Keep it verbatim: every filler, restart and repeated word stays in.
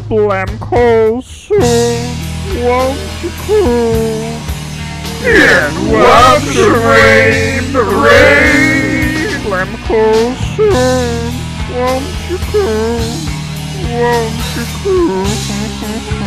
Blam coal soon, won't you cool? And love the rain, the rain. Blam coal soon, won't you cool? Won't you cool?